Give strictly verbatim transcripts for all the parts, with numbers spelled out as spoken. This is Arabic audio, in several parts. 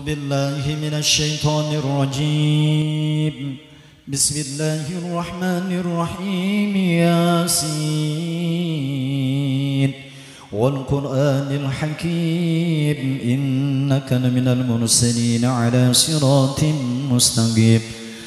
بالله من الشيطان الرجيم. بسم الله الرحمن الرحيم. ياسين والقرآن الحكيم إنك لمن المرسلين على صراط مستقيم.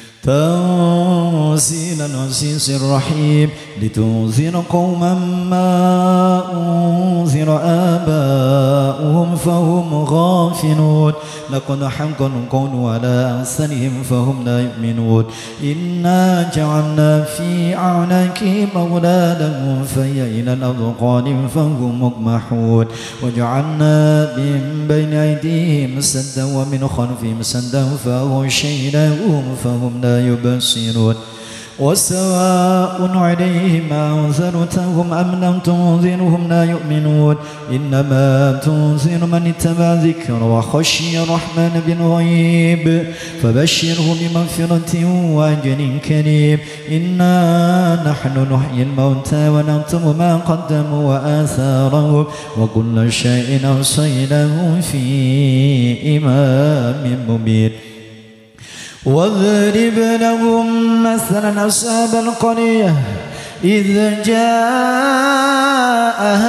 تنزيل العزيز الرحيم لتنذر قوما ما أنذر آباؤهم فهم غافلون. لقد حق القول على أكثرهم فهم لا يؤمنون. إنا جعلنا في أعناقهم أغلالا فهي إلى الأذقان فهم مقمحون. وجعلنا من بين أيديهم سدا ومن خلفهم سدا فأغشيناهم فهم لا يبصرون. وسواء عليهم أنذرتهم أم لم تنذرهم لا يؤمنون. إنما تنذر من اتبع ذكر وخشي الرحمن بالغيب فبشره بمغفرة وأجر كريم. إنا نحن نحيي الموتى ونكتب ما قدموا وآثارهم وكل شيء أحصيناه في إمام مبين. واضرب لهم مثلا أصحاب القرية إذ جاءها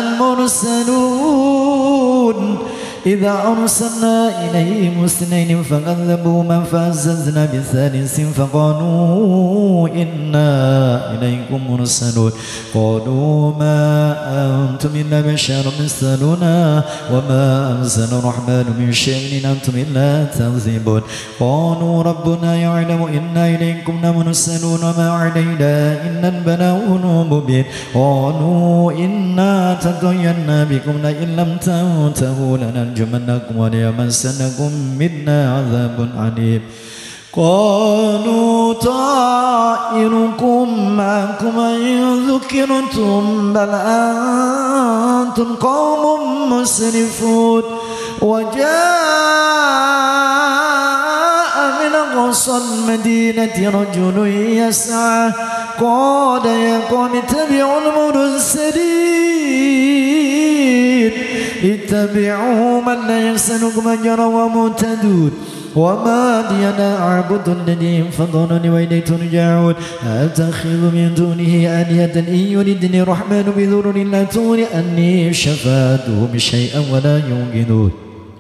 المرسلون إذا أرسلنا إليهم اثنين فكذبوهما فعززنا بثالث فقالوا إنا إليكم مرسلون. قالوا ما أنتم إلا بشر مثلنا وما أنزل الرحمن من شيء إن أنتم إلا تكذبون. قالوا ربنا يعلم إنا إليكم لمرسلون وما علينا إلا البلاغ المبين. قالوا إنا تطيرنا بكم لئن لم تنتهوا لنا جمنكم وليمسنكم منا عذاب عليم. قالوا طائركم معكم إن ذكرتم بل أنتم قوم مسرفون. وجاء من أقصى المدينة رجل يسعى قال يا قوم اتبعوا المرسلين اتبعوا من لا يحسنكم أجرا ومهتدون. وما لي لا أعبد الذي فضلني وإليه ترجعون. أتخذ من دونه آلهة إن يردني الرحمن بضر لا تغني عني شفاعتهم شيئا ولا ينقذون.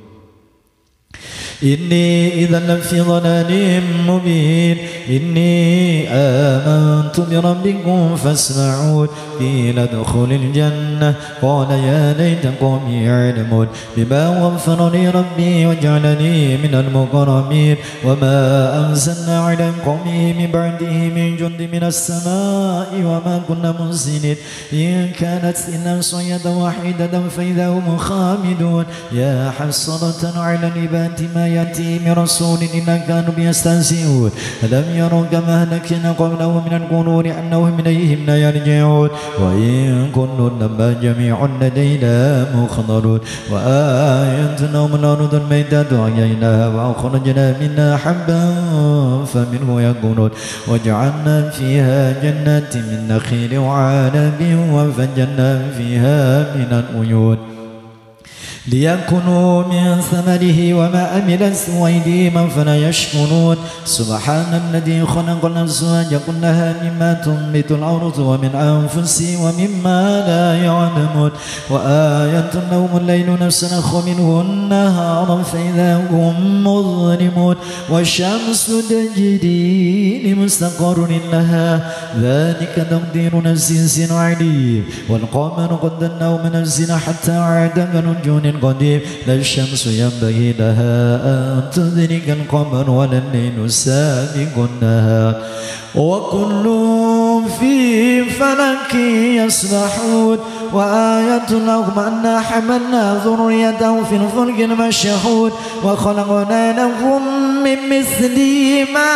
إني إذا لفي ضلال مبين. إني آمنت بربكم فاسمعون. قيل ادخل الجنة قال يا ليت قومي يعلمون بما غفر لي ربي وجعلني من المكرمين. وما أنزلنا على قومه من بعده من جند من السماء وما كنا منزلين. إن كانت إلا صيحة واحدة فإذا هم خامدون. يا حسرة على العباد ما يأتي من رسول إلا كانوا بيستهزئون. ألم يروا كما أهلكنا قبلهم من القرون أنهم إليهم لا يرجعون. وإن كل لما جميع لدينا مخضرون. وآية لهم الأرض الميتة أحييناها وأخرجنا منها حبا فمنه يأكلون. وجعلنا فيها جنات من نخيل وعنب وفجرنا فيها من العيون ليأكلوا من ثمره وما عملت أيديهم فلا يشكرون. سبحان الذي خلق الأزواج كلها مما تنبت الأرض ومن أنفسهم ومما لا يعلمون. وآية لهم الليل نسلخ منه النهار فإذا هم مظلمون. والشمس تجري لمستقر لها ذلك تقدير العزيز العليم. والقمر قدرناه منزل حتى عاد كالنجوم القديم. لا الشمس ينبغي لها أن تدرك القمر ولا الليل سابق النهار وكل في فلك يسبحون. وآية لهم أنا حملنا ذريته في الفلك المشحون وخلقنا لهم من مثله ما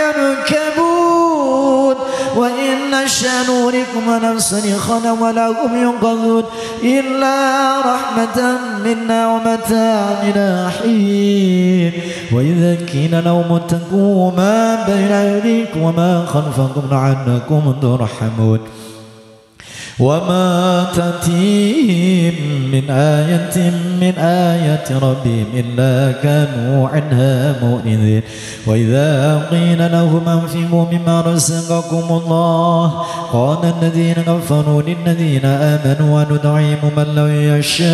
يركبون. وإن نشأ نوركم وننصرخنا ولا هم ينقذون إلا رحمة منا ومتاعا إلى حين. وإذا قيل لهم اتقوا ما بين أيديكم وما خلفكم لعلكم ترحمون. وما تأتيهم من آية من آيات ربهم إلا كانوا عنها مؤمنين وإذا قيل لهم أنفقوا مما رزقكم الله قال الذين كفروا للذين آمنوا ونطعم من لو يشاء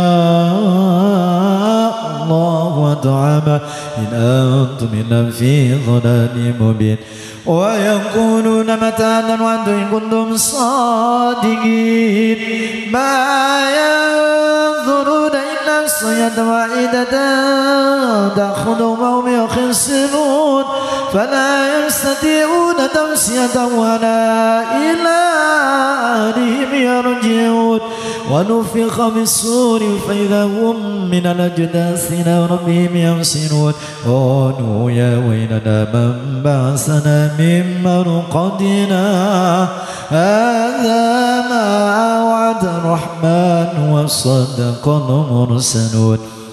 الله أطعمه إن أنتم إلا في ضلال مبين ويقولون متى هذا الوعد إن كنتم صادقين ما ينظرون إلا الصيحة واحدة تأخذهم وهم يخصمون فلا يستطيعون تمشية ولا إلى أهلهم يرجعون ونفخ بالصور فإذا هم من الأجداث إلى ربهم ينسلون قالوا يا ويلنا من بعثنا من مرقدنا هذا ما وعد الرحمن وصدق المرسلون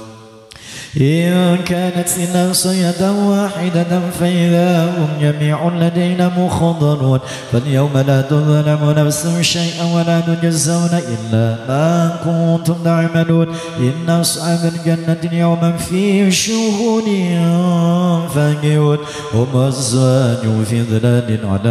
إن كانت إلا صيحة واحدة فإذا هم جميع لدينا محضرون فاليوم لا تظلم نفس شيئا ولا تجزون إلا ما كنتم تعملون إن أصحاب الجنة اليوم في شهود فاكهون هم أزواج في ظلال على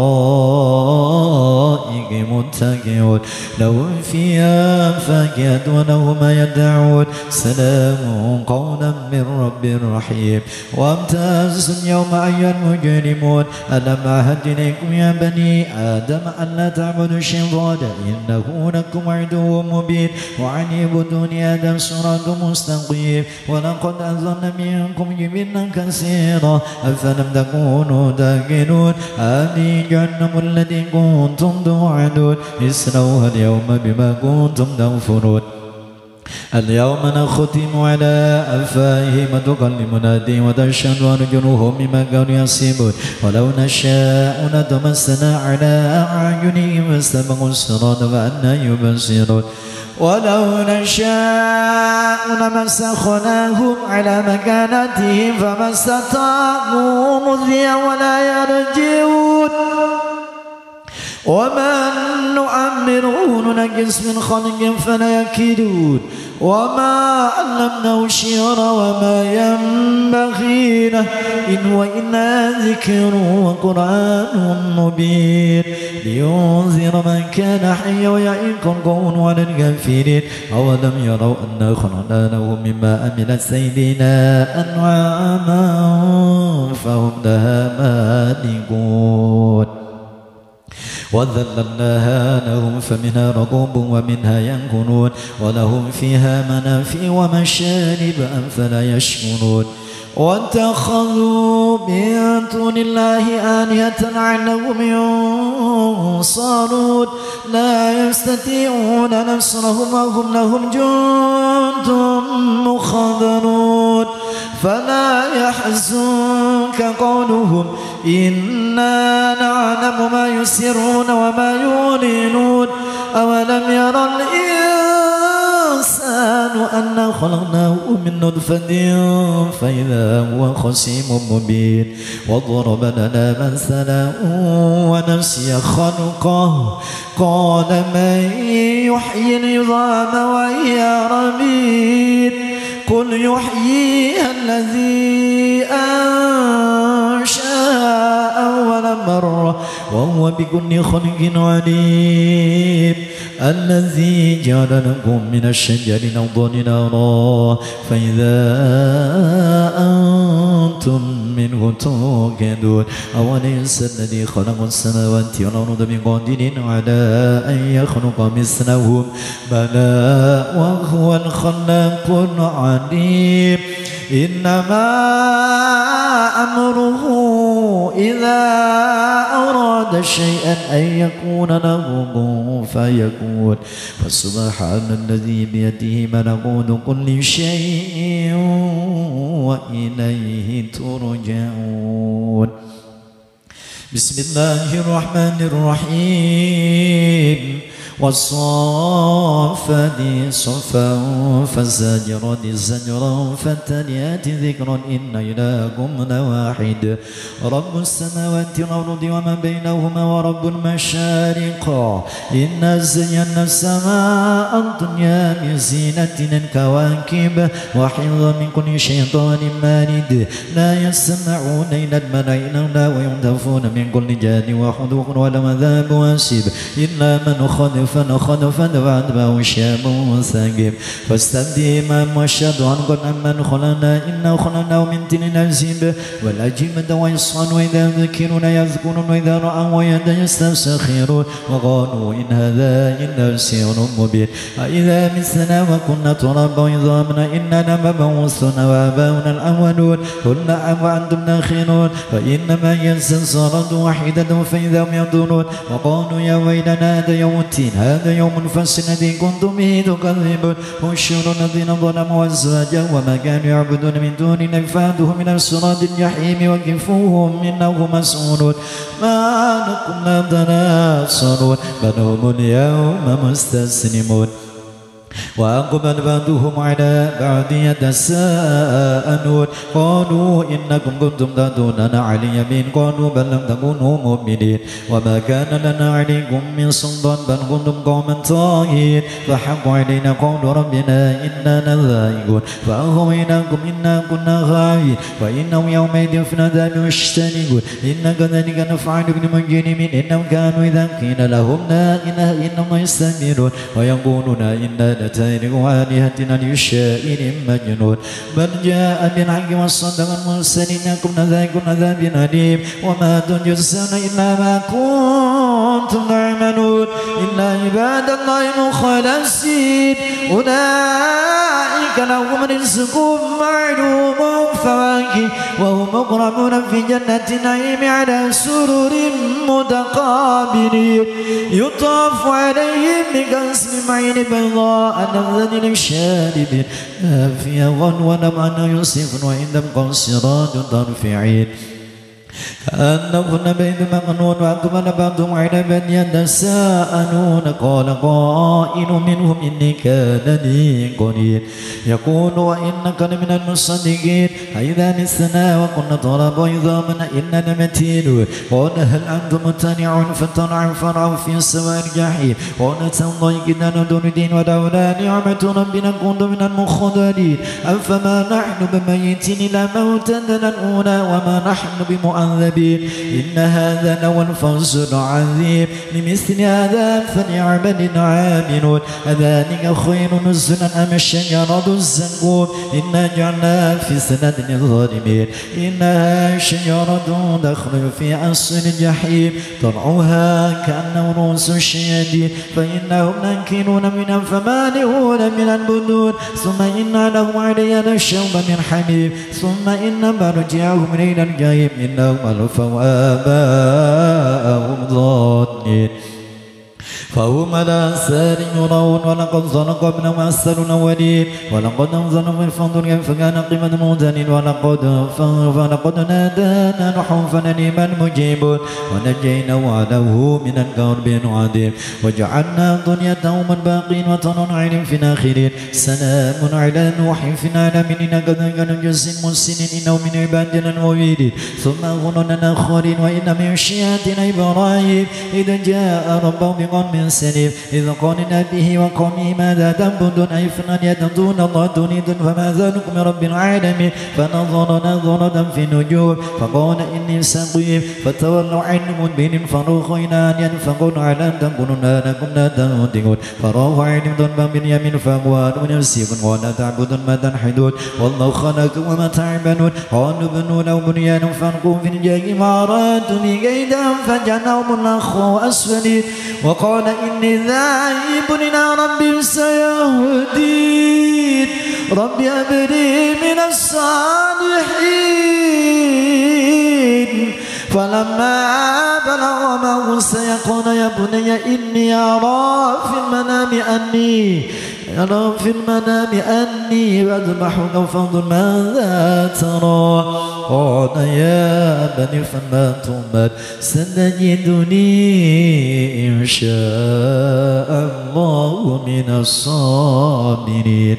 الأرائك متكئون لهم فيها فاكهة ولهم ما يدعون سلام قولا من رب رحيم وامتازوا اليوم أيها المجرمون ألم أعهد إليكم يا بني آدم ألا تعبدوا الشيطان إنه لكم عدو مبين وأن اعبدوني هذا صراط مستقيم ولقد أضل منكم جبلا كثيرا أفلم تكونوا تاكلون هذه جهنم التي كنتم توعدون اصلوها اليوم بما كنتم تكفرون اليوم نختم على أفواههم وتكلمنا أيديهم وتشهد أرجلهم بما كانوا يكسبون ولو نشاء لطمسنا على أعينهم فاستبقوا الصراط فأنى يبصرون ولو نشاء لمسخناهم على مكانتهم فما استطاعوا مضيا ولا يرجعون وما نعمره ننقص من خلق فلا يكيدون وما علمناه الشعر وما ينبغي له إن هو إلا ذكر وقرآن مبين لينذر من كان حيا ويعظ القول على الكافرين أولم يروا أنا خلقنا لهم مما عملت أيدينا أنعاما فهم لها مالكون وذللناها لهم فمنها ركوب ومنها ينكرون ولهم فيها منافع ومشارب أفلا يشكرون واتخذوا من دون الله آلهة لعلهم ينصرون لا يستطيعون نصرهم وهم لهم جند مخذلون فلا يحزنك قولهم إنا نعلم ما يسرون وما يعلنون أولم يرى الإنسان أنا خلقناه من نطفة فإذا هو خصيم مبين وضرب لنا مثلا ونسي خلقه قال من يحيي العظام وهي رميم قل يحييها الذي أنشأ أول مرة وهو بكل خلق عليم الذي جعل لكم من الشجر الأخضر نارا فإذا أنتم منه توقدون أوليس الذي خلق السماوات والأرض بقادر على أن يخلق مثلهم بلى وهو الخلاق العليم إنما أمره إذا أراد شيئا أن يكون له كن فيكون فسبحان الذي بيده ملكوت كل شيء وإليه ترجعون بسم الله الرحمن الرحيم والصافات صفا فالزاجرات زجرا فالتاليات ذكرا إن إلهكم لواحد رب السماوات والأرض وما بينهما ورب المشارق إنا زينا السماء الدنيا بزينة الكواكب وحفظا من كل شيطان مارد لا يسمعون إلى الملأ الأعلى وينتفون من كل جان وحذوق ولهم عذاب واسب إلا من خلف خلف فأتبعه شاب ثاقب فاستبدل ما مشهد عن قد أمن خلنا إنا خلناه من تل نزيب والأجيب ويصعد وإذا ذكرون يذكرون وإذا رأوا يدا يستسخرون وقالوا إن هذا إلا سحر مبين أإذا مثلنا وكنا ترابا عظاما إنا لمبعوثون وآباؤنا الأولون قل نعم وأنتم داخلون فإنما ينسى واحدة فإذا هم ينظرون وقالوا يا ويلنا هذا يوم الدين هذا يوم الفصل الذي كنتم به تكذبون احشروا الذين ظلموا وأزواجهم وما كانوا يعبدون من دون الله فاهدوهم من الصراط الجحيم وقفوهم إنهم مسؤولون ما لكم لا تناصرون بل هم اليوم مستسلمون وأقبل بعضهم على بعض يتساءلون قالوا إنكم كنتم تدعوننا على اليمين قالوا بل لم تكونوا مؤمنين وما كان لنا عليكم من سلطان بل كنتم قوما طاغين فحق علينا قول ربنا إنا لذائقون فأغويناكم إنا كنا غاوين وإنهم يومئذ في العذاب مشتركون إن كذلك نفعل بالمجرمين إنهم كانوا إذا قيل لهم لا إله إلا الله يستكبرون ويقولون إنا لتاركوا آلهتنا لشاعر مجنون بل جاء بالحق وصدق المرسلين كنا ذاك عذاب أليم وما تجزون إلا ما كنتم تعملون إلا عباد الله المخلصين أولئك لهم رزق معلوم فواكه وهم مكرمون في جنة النعيم على سرر متقابلين يطاف عليهم بكأس من معين بيضاء لذة للشاربين لا فيها غنوة لمن يوسف وعندهم قاصرات الطرف عين كأنهن بيض مكنون وأقبل بعضهم على من يتساءلون قال قائل منهم إني كان لي قرين يقول وإنك لمن المصدقين أإذا مثلنا وكنا ترابا عظاما إنا لمتينون قال هل أنتم مطلعون فاطلعوا فرعوا في سواء الجحيم قال تالله كنا ندور الدين ولولا نعمة ربنا كنت من المخضرين أفما نحن بميتين إلا موتنا الأولى وما نحن بمعذبين إن هذا لهو الفوز العظيم لمثل هذا فليعمل العاملون أذلك خير نزلا أم الشجرة الزقوم إنا جعلنا في سند للظالمين إنها شجرة تخرج في أصل الجحيم طلعها كأنه رؤوس الشياطين فإنهم ناكلون منها فمالئون من البطون ثم إن لهم علينا الشوب من حميم ثم إن مرجعهم إلى الجحيم إنهم ألفوا آباءهم ضالين فهم على آثار يرون ولقد ظلم قبلهم أكثر الأولين ولقد أنزلنا في الفضل كيف كان قيمة المهتدين ولقد فلقد نادانا نوح فلنعم المجيبون ونجيناه وأهله من الكرب العظيم وجعلنا ذريته الباقين وطنا عين في الآخرين سلام على نوح في العالمين كذلك نجزي المحسنين إنه من عبادنا المؤمنين ثم أغرقنا الآخرين وإن من شيعتنا إبراهيم إذا جاء ربه بقوم سليم إذ قالنا به وقومه ماذا تعبدون أي فلان دون الله تريدون فما ذلكم رب العالمين فنظر نظرة في النجوم فقال إني سقيم فتولوا عنه مدبرين فرغينا أن ينفقون على أن تكونون لكم لا تنطقون فراغوا عنهم ضربا باليمين فأقوالوا نفسكم ولا تعبدون ما تنحدون والله خلقكم وما تعملون قالوا بنوا له بنيانا فألقوا في الجحيم وأرادوا به كيدا فجعلناهم الأخوة أسفلين وقال إني ذاهب إلى ربي سيهدين ربي هب لي من الصالحين فلما بلغ معه السعي قال يا بني إني أرى في المنام أني أرى في المنام أني أذبحك فانظر ماذا ترى قال يا أبت فما تؤمر ستجدني إن شاء الله من الصابرين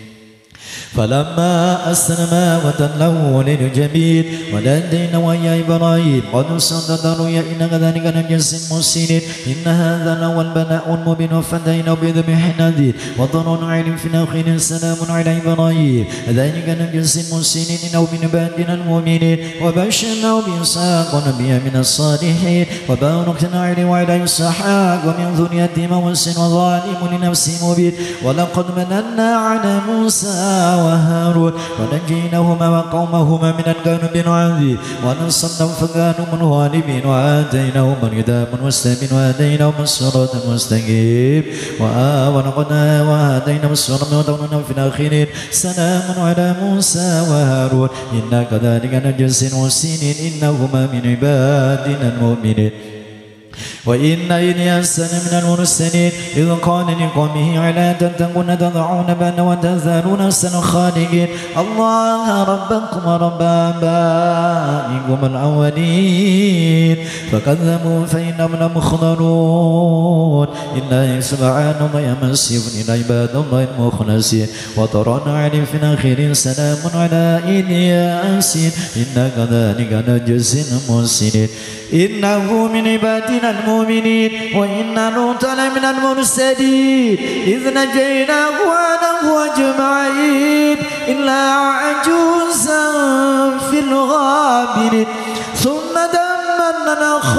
فلما أسلما وتله للجبين وناديناه يا إبراهيم قد صدقت الرؤيا إن كذلك نجزي المحسنين إن هذا لهو البلاء المبين وفديناه بذبح نذير وضر عليم في الآخرين سلام على إبراهيم ذلك نجزي المحسنين إنه من عبادنا المؤمنين وبشرناه بإسحاق نبيا من الصالحين وباركنا عليه وعلى إسحاق ومن ذريته محسن وظالم لنفسه مبين ولقد مننا على موسى وهارون ونجيناهما وقومهما من الكرب العظيم ونصرناهم فكانوا من الغالبين وآتيناهم الكتاب المستبين وهديناهم الصراط المستقيم ولقد وهديناهم الصراط المستقيم في الآخرين سلام على موسى وهارون إنا كذلك نجزي المحسنين إنهما من عبادنا المؤمنين وإن إلياس من المرسلين إذ قال لقومه ألا تتقون تضعون بنا وتذرون أحسن الخالقين الله ربكم ورب آبائكم الأولين فكذبوا فإنهم لمحضرون إلا سبحان الله يمسك إلى عباد الله المخلصين وترانا عليه في الآخرين سلام على إلياس إنا كذلك نجزي المحسنين إنه من عبادنا المؤمنين وإن لوطا لمن المرسلين إذ نجيناه وأهله أجمعين إلا عجوزا في الغابرين ثم دمرنا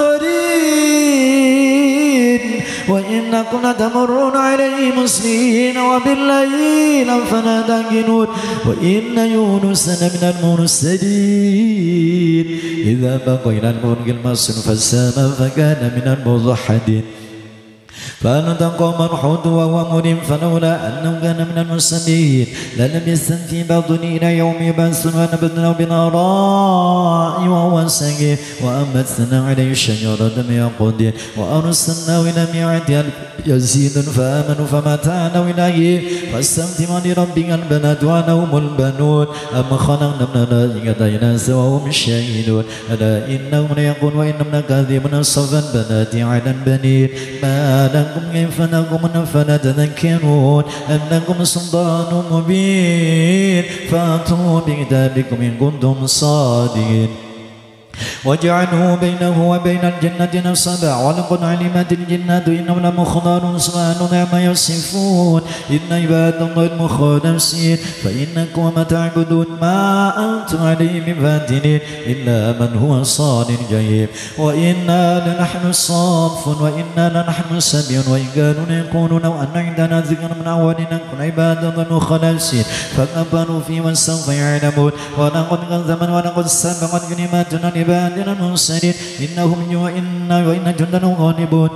الآخرين وإنكم لتمرون عليهم مسرفين وبالليل فلا تنجنون وإن يونس لمن المرسلين إذا بقينا الملك المصر فالسماء فكان من المضحدين فالتقى مرحوت وهو ملم فلولا أنه كان من المسلمين للبث في بطنه إلى يوم يبعثون ونبذناه بالآراء وهو سقيم وأنبتنا عليه شجرة من يقطين وأرسلناه إلى ميعاد يزيد فآمنوا فمتعناه إليه فاستمتع لربك البنات ولهم البنون أم خلقنا من الملائكة إناثا وهم شهيدون ألا إنهم ليقول وإنهم لكاذبون صفا البنات على البنين ما لكم كيف لكم فلا تذكرون أم لكم سلطان مبين فأتوا بكتابكم إن كنتم صادقين وجعلوا بينه وبين الجنة نصبا ولقد علمت الجنة إنهم لمحضرون سبحان ما يصفون إن عباد الله المخلصين فإنكم وما تعبدون ما أنتم عليه بفاتنين إلا من هو صال الجحيم وإنا لنحن الصافون وإنا لنحن السبيون وإن كانوا يقولون لو أن عندنا ذكر من أولنا نكون عباد الله المخلصين فكفروا فيه وسوف يعلمون ولقد كذبوا ولقد سبقت كلماتنا عبادنا المرسلين إنهم وإن وإن جندنا غالبون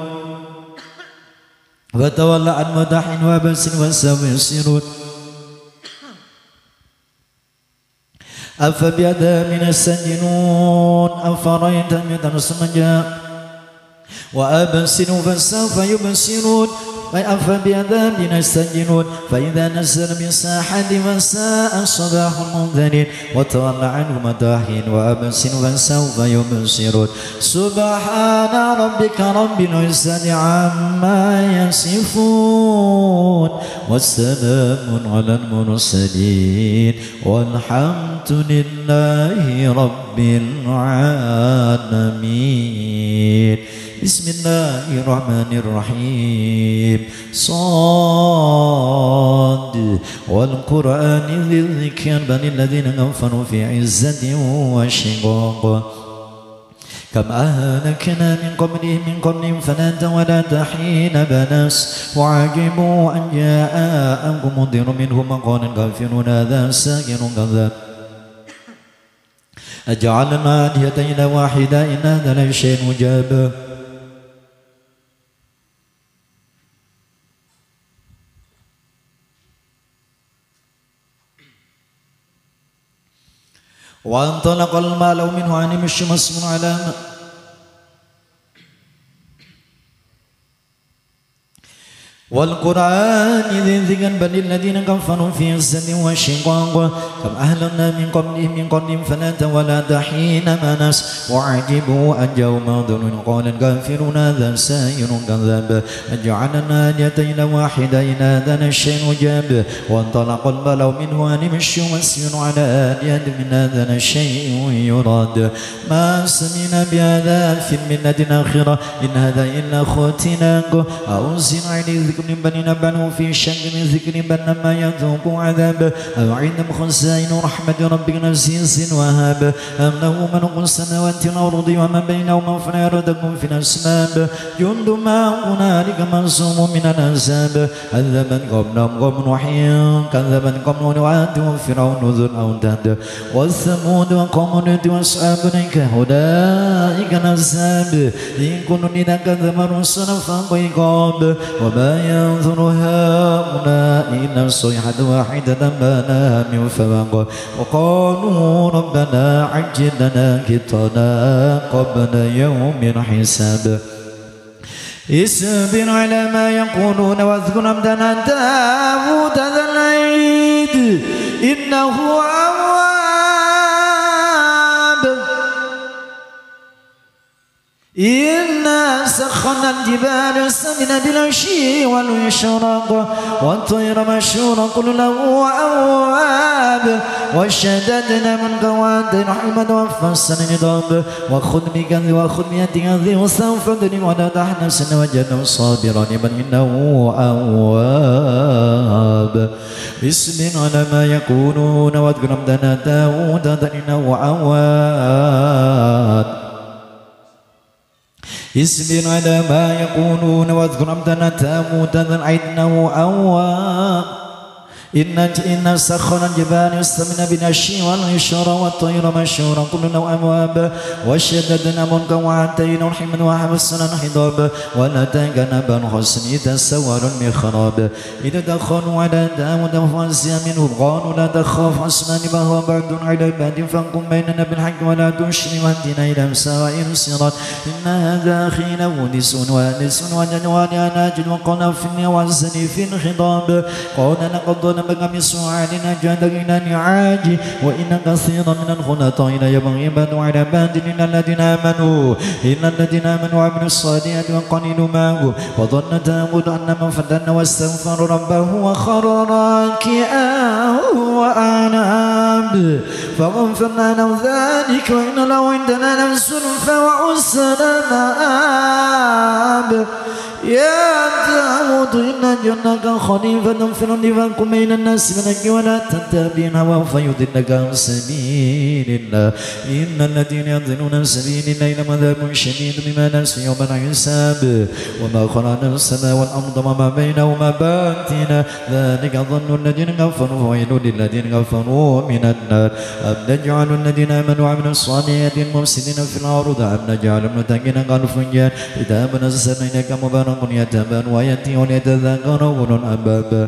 فتولى عن مدح وبس وسوف يسيرون أفبعذابنا يستعجلون أفرأيت إذا جاء وأبصروا فسوف يبصرون أفبعذابنا يستعجلون فإذا نزل بالساحة فساء صباح المنذرين وتولى عنهم مداحين وأبصروا فسوف يبصرون سبحان ربك رب العزة عما يصفون والسلام على المرسلين والحمد لله رب العالمين. بسم الله الرحمن الرحيم. صاد والقرآن ذي الذكر بل الذين كفروا في عزة وشقاق كم أهلكنا من قبلهم من قرن فلا ولا حين بنس وعجبوا أن جاءهم منذر منهم وقال الكافرون هذا ساحر كذاب أجعلنا آلهة واحدة إن هذا لشيء عجاب. وانطلق المال منه عن يمشي مسمون على والقرآن ذي الذكر بل الذين كفروا في عزة وشقاق كم أهلنا من قبلهم من قبلهم فلا تولى حين منس وعجبوا أن جاءوا منذر قال الكافرون هذا سائر كذاب أجعلنا آلهتين واحدين هذا الشيء جاب وانطلق الملأ منه أن امشوا واسيروا على آلهة من هذا الشيء يراد ما سمعنا بهذا في الملة الآخرة إن هذا إلا ختلاق أنزل عليه ذكر من بني نبعنه في شك من ذكر بل ما يذوق عذاب أو عندهم خزائن رحمة ربك عزيز وهاب أم له ملك السماوات والأرض وما بينهما فلا يردكم في الأسباب جند ما هنالك منصوب من الأحزاب كذبت قبلهم قوم نوح كذبت قوم وعاد وفرعون ذو الأوتاد والثمود وقوم لوط وأصحاب الأيكة أولئك الأحزاب إن كل إذا كذب الرسل فهو عقاب وما ينظر هؤلاء إلا صيحة واحدة ما لها من فواق وقالوا ربنا عجل لنا قطنا قبل يوم الحساب اصبر على ما يقولون واذكر عبدنا داود ذا العيد إنه أواب إنا سخرنا الجبال يسبحن بالعشي والإشراق والطير مشهورا كل له أواب وشددنا من قواد رحمة وفصلنا النظام وخذ بكذب وخذ بيدك وسوف تدرك ولا تحنسن وجدنا صابرا بل إنه أواب اصبر على ما يقولون واذكر عبدنا داود إنه أواب اصبر على ما يقولون واذكر عبدنا داود إنه أواب إن إن سخرنا الجبال يستمن بالعشي والعشر والطير مشهورا كل نوع أواب وشددنا ملكا وعتينا رحما وحبسنا الحضاب ونتاك نبا حسن إذا سور المخراب إذا دخلوا على داود فأزيا منه قالوا لا تخاف حسنا وهو بعد على بعد فانقم بيننا بالحق ولا تشري واهدنا إلى سواء الصراط إن هذا أخي له نس وانس وجنوان أناجل وقال في وعزني في الخضاب قال لقد بك من سؤالنا جادلنا نعاج وإن كثيرا من الخلطاء يبغي بعد على بعد إن الذين آمنوا إن الذين آمنوا وعملوا الصالحات وقليل معه وظن داود أن من فتن واستغفر ربه وخر راكعا وأناب فغفرنا له ذلك وإن له عندنا لزلفى وحسن مآب يا داود إن جنك خليفة في الأرض فاحكم بين الناس بالحق ولا تتبع الهوى فيضلك عن سبيل الله إن الذين يضلون عن سبيل الله لهم عذاب شديد بما نسوا يوم الحساب وما خلقنا السماء والأرض وما بينهما باطلا ذلك ظن الذين كفروا فويل للذين كفروا من النار أم نجعل الذين آمنوا وعملوا الصالحات المفسدين في الأرض أم نجعل المتقين كالفجار كتاب نزلنا إليك مبارك يتبان ويأتي وليتذكر أولو الألباب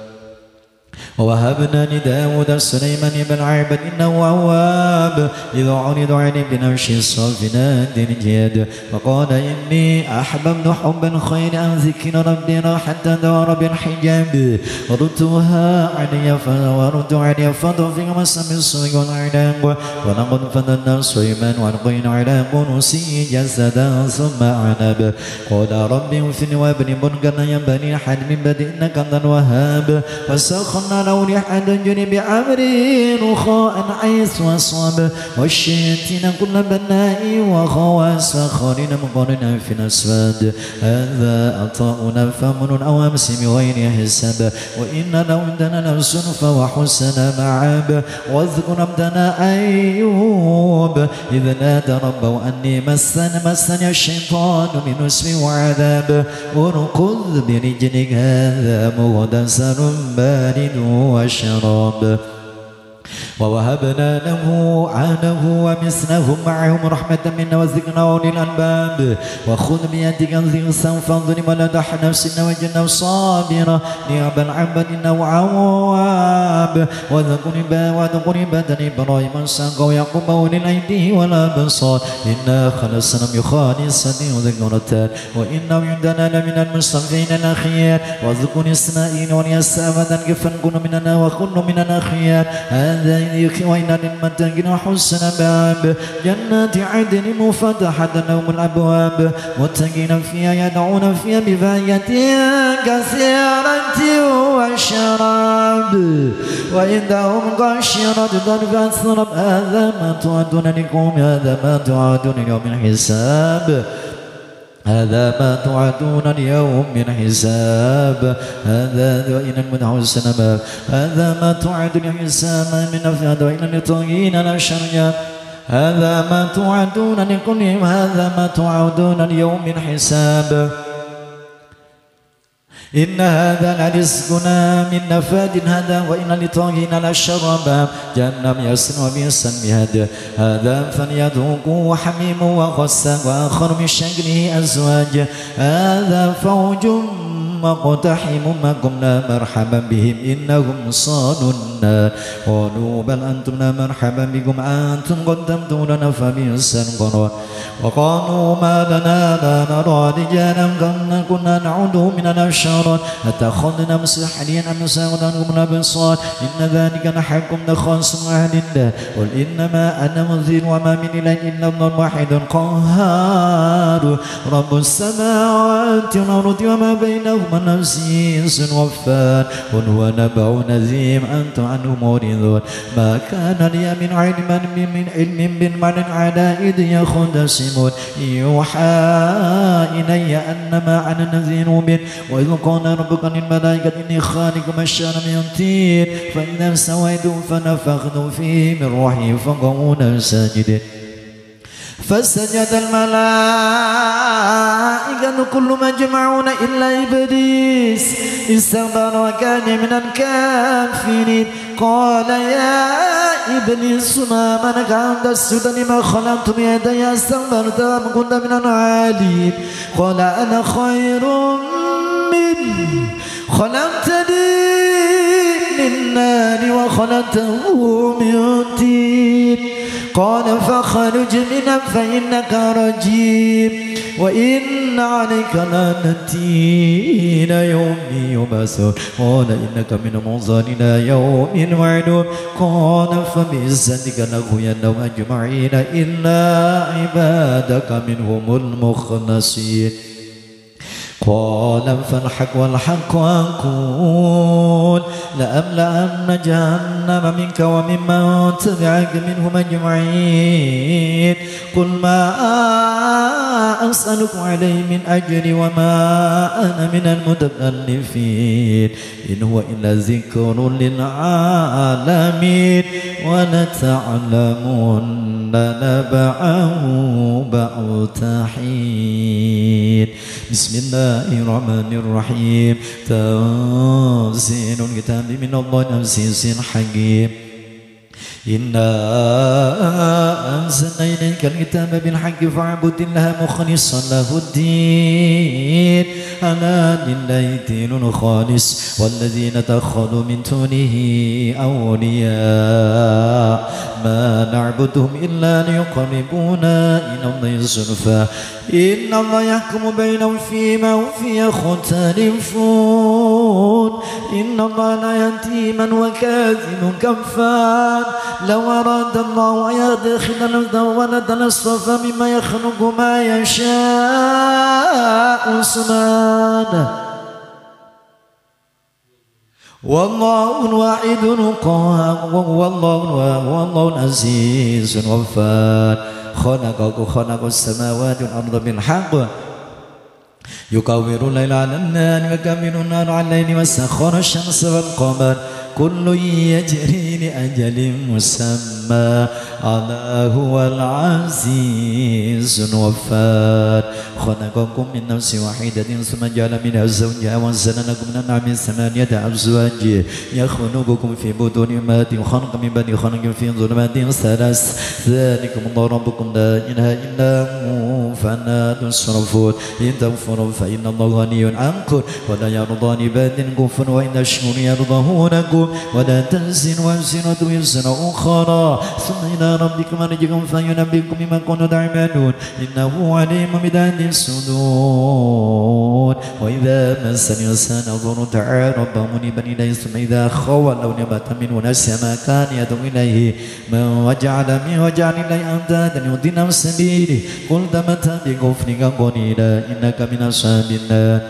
ووهبنا لداود سليمان بن عبد إنه أواب إذا عرض عليه بنفس الصافنات الجياد فقال إني أحببت حب الخير عن ذكر ربي حتى دار بالحجاب ردتها علي ورد علي فضفق مسم الصوي والعناق ولقد فتنا سليمان والقين على قرسي جسدا ثم عنب قال ربي اغفر وابني ملكا ينبني أحد من بدء إنك أنت الوهاب فسخرنا لو لحد جنب أمري رخاء حيث أصاب والشياطين كل بناء وخواس فخارين مقارنا في الأسفاد هذا عطاؤنا فمن أو أمس بغير حساب وإن لو عندنا لزلفى وحسن معاب واذكر عبدنا أيوب إذ نادى ربه أني مسن مسني الشيطان بنصب وعذاب اركض برجلك هذا مغتسل بارد وشراب ووهبنا له عانه ومثله معهم رحمة منا وذكرنا أولي الألباب وخذ بيدك ضغثا فانظلم ولا دح نفسنا وجنا صابرا نعم العبد إنه عواب واذكر عبادنا إبراهيم وإسحاق ويعقوب أولي الأيدي والأبصار إنا خلصنا من خالصة وذكرتان وإنه عندنا لمن المصطفين الأخيار واذكر إسماعيل واليسع وذنقفا كل مننا وكل مننا خيار هذا يكفي وإن للمتقين حسن باب جنات عدن مفتحة لهم الأبواب متقين فيها يدعون فيها بفاكهة كثيرة وشراب وعندهم قاشرة طرف أسرب هذا ما توعدون لكم هذا ما توعدون اليوم الحساب هذا ما توعدون اليوم من حساب هذا وإن المتحسن باب هذا ما توعدون الحساب من أفياد وإن للطاغين الأشرياب هذا ما توعدون لكلهم هذا ما توعدون اليوم من حساب إن هذا لرزقنا من نفاد هذا وإن للطاغين لشرابا جهنم يسن وبئس المهاد هذا فليذوقوا حميم وغساق وآخر من شكله أزواج هذا فوج مقتحم معكم لا مرحبا بهم إنهم صالوا النار قالوا بل أنتم لا مرحبا بكم أنتم قدمتم لنا فبئس القرار وقالوا ما لنا لا نرى رجالا كنا نعوده من الأشرار أتخذنا مسحرين أم ساغناكم الأبصار إن ذلك لحق لخاص أهل الله قل إنما أنا منذر وما من إله إلا الله الواحد القهار رب السماوات والأرض وما بينهما عزيز غفار قل هو نبأ عظيم أنتم عنه معرضون ما كان لي من علم من علم بالمعنى على إذ يختصمون يوحى إلي أنما أنا نذير مبين وإذ قال ربك للملائكة إني خالق بشرا من طين فإذا سويت فنفخت فيه من روحي فقعوا ساجدين فسجد الملائكة كلهم أجمعون إلا إبليس استكبر وكان من الكافرين قال يا إبليس ما منعك أن تسجد لما خلقت بيدي استكبرت أم كنت من العالين قال أنا خير منه خلقتني من نار وخلقته من طين قال فخرج منها فإنك رجيم وإن عليك لعنتي إلى يوم يبعثون قال إنك من المنظرين إلى يوم معلوم قال فبعزتك لأغوينهم أجمعين إلا عبادك منهم المخلصين قال فالحق والحق أقول لأملأن جهنم منك وممن تبعك منهم أجمعين قل ما أسألكم عليه من أجر وما أنا من المتكلفين إن هو إلا ذكر للعالمين ولتعلمن نبعه بعد حين بسم الله الرحمن الرحيم تنزيل الكتاب من الله العزيز الحكيم إنا أنزلنا إليك الكتاب بالحق فاعبد الله مخلصا له الدين ألا لله الدين الخالص والذين اتخذوا من دونه أولياء ما نعبدهم إلا ليقربونا إلى الله زلفى إن الله يحكم بينهم فيما هم فيه يختلفون إن الله لا يهدي من هو كاذب كفار لو أراد الله أن يدخل الأرض ولدا لاصطفى مما يخلق ما يشاء سبحانه والله الواحد القهار والله العزيز الغفار خلق خلق السماوات والأرض بالحق يكور الليل على النهار ويكمل النهار على الليل وسخر الشمس والقمر كل يجري لأجل مسمى مسمى ألا هو العزيز الوفار خلقكم من نفس واحدة ثم جعل منها زوجها وأنزل لكم من الأنعام ثمانية أزواج يخلقكم في بطون أمهاتكم خلقا من بعد خلق في ظلمات ثلاث ذلكم الله ربكم لا إله إلا هو فأنى تصرفون إن تغفروا فإن الله غني عنكم ولا يرضى لعباد كفر وإن تشكروا يرضه لكم ولا تزر وازرة وزر أخرى ثم إلى ربكم مرجعكم فينبئكم بما كنتم تعملون إنه عليم بذات الصدور وإذا مس الإنسان ضر دعا ربه منيبا إليه ثم إذا خوله نعمة منه نسي ما كان يدعو إليه من وجعل من وجعل إليه أندادا يضل عن سبيله قل تمتع بكفرك قليلا إنك من أصحاب النار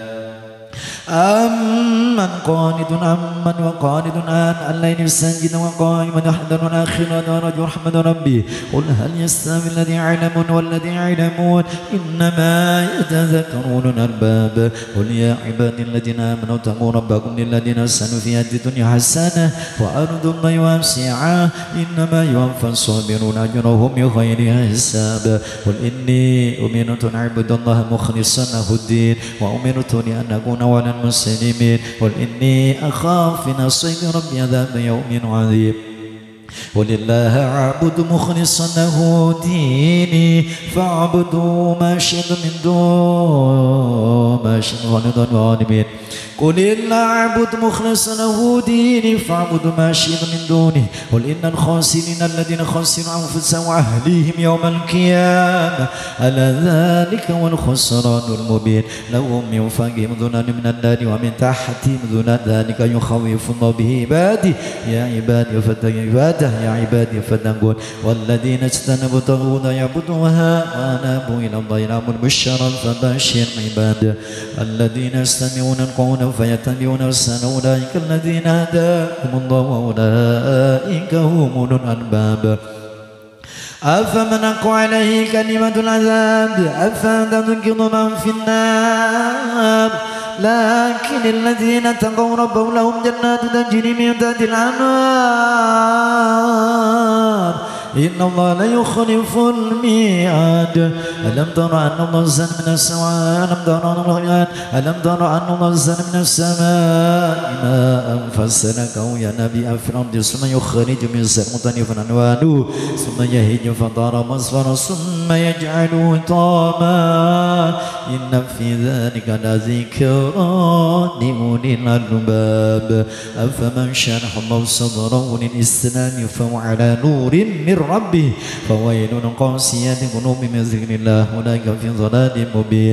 أمن قانت أمن وقانت آن الليل ساجدا وقائما يحذر الآخرة ورجو رحمة ربي قل هل يستوي الذي يعلمون والذي يعلمون إنما يتذكرون الألباب قل يا عبادي الذين آمنوا اتقوا ربكم للذين أحسنوا في هذه الدنيا حسنة وأرض الله واسعة إنما يوفى الصابرون أجرهم بغير حساب قل إني أمرت أن أعبد الله مخلصا له الدين وأمرت لأن أكون أول المسلمين قل إني أخاف إن عصيت ربي عذاب يوم عظيم قل الله أعبد مخلصا له ديني فاعبدوا ما شئت من دون ما شئت من الظالمين قل إن أعبد مخلصا له ديني فاعبدوا ما شئت من دونه قل إن الخاسرين الذين خسروا أنفسهم وأهليهم يوم القيامة ألا ذلك هو الخسران المبين لهم من فوقهم ظلال من النار ومن تحتهم ظلال ذلك يخوف الله به عبادي يا عبادي فاتقوا عباده يا عبادي فاتقون والذين اجتنبوا الطاغوت يعبدوها وأنابوا إلى الله الأمر بالشرع فبشر عباده الذين يستمعون القول فيتبعون أحسنه أولئك الذين هداهم الله وأولئك هم أولو الألباب أفمن أقوى عليه كلمة العذاب أفأنت تنقذ من في النار لكن الذين اتقوا ربهم لهم جنات تجري من تحتها الأنهار إن الله لا يخلف الميعاد ألم تر أن الله نزل من السماء ألم تر أن الله ألم تر أن الله نزل من السماء ماء فسلكه ينابيع في الأرض ثم يخرج من مختلفا ألوانه ثم يهيج فطار مصفرا ثم يجعله طعاما إن في ذلك لذكرى لأولي الألباب أفمن شرح الله صدره للإسلام فهو على نور من ربه فويل قاسيات قلوب من ذكر الله أولئك في ضلال مبين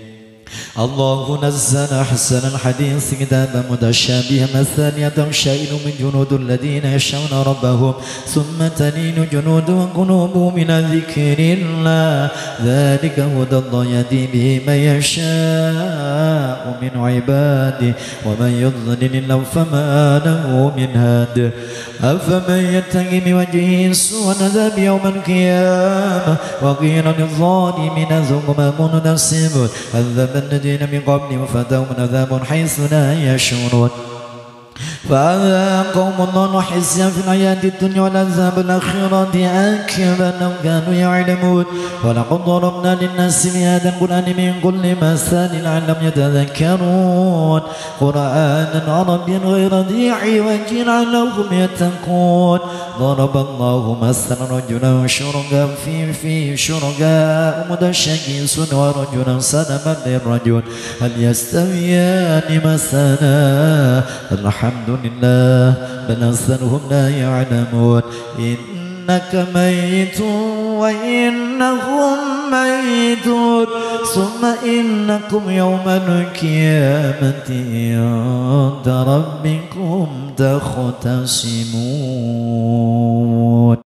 الله نزل أحسن الحديث كتابا متشابها مثانية تقشعر من جنود الذين يخشون ربهم ثم تلين جنودهم قلوبهم من ذكر الله ذلك هدى الله يهدي به من يشاء من عباده ومن يضلل الله فما له من هاد أفمن يتقي بوجهه سوء العذاب يوم القيامة وقيل للظالمين ذوقوا ما كنتم تكسبون عذب الذين من قبلهم فأتاهم عذاب حيث لا يشعرون فأذاقهم الله خزيا في الحياة الدنيا والعذاب الآخرة أكبر لو كانوا يعلمون ولقد ضربنا للناس في هذا القرآن من كل مثال لعلهم يتذكرون قرآنا عربيا غير ذي عوج لعلهم يتقون ضرب الله مثلا رجلا شركاء في فيه شركاء متشاكسون ورجلا سلما للرجل هل يستويان مثلا الحمد لله بل أكثرهم لا يعلمون إنك ميت وإنهم ميتون ثم إنكم يوم القيامة عند ربكم تختصمون.